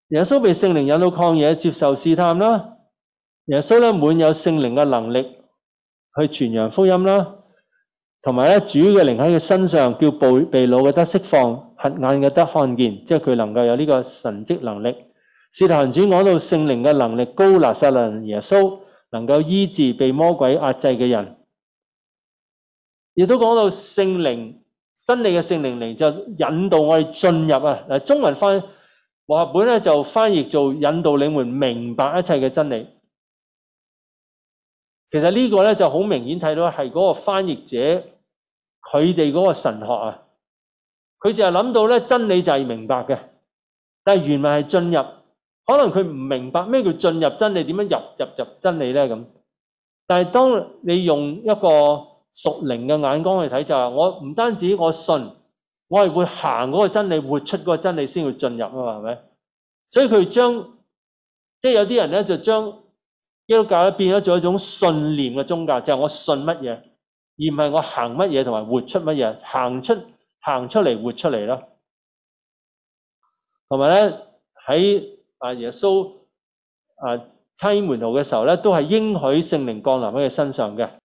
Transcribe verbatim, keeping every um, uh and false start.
耶穌被聖靈引到曠野接受試探啦。耶穌咧滿有聖靈嘅能力去傳揚福音啦，同埋咧主嘅靈喺佢身上，叫被被擄嘅得釋放，瞎眼嘅得看見，即係佢能夠有呢個神蹟能力。使徒行傳講到聖靈嘅能力高拿撒勒人耶穌能夠醫治被魔鬼壓制嘅人，亦都講到聖靈真理嘅聖靈靈就引導我哋進入啊。嗱，中文翻和合本咧就翻譯做引導你們明白一切嘅真理。其實呢個咧就好明顯睇到係嗰個翻譯者佢哋嗰個神學啊，佢就係諗到咧真理就係明白嘅，但係原文係進入，可能佢唔明白咩叫進入真理，點樣入入入真理咧咁。但係當你用一個屬靈嘅眼光去睇，就係我唔單止我信，我係會行嗰個真理，活出嗰個真理先會進入啊嘛，係咪？所以佢將即係有啲人咧就將基督教咧變咗做一種信念嘅宗教，就係我信乜嘢，而唔係我行乜嘢同埋活出乜嘢，行出行出嚟活出嚟啦。同埋咧喺啊耶穌啊差遣門徒嘅時候咧，都係應許聖靈降臨喺佢身上嘅。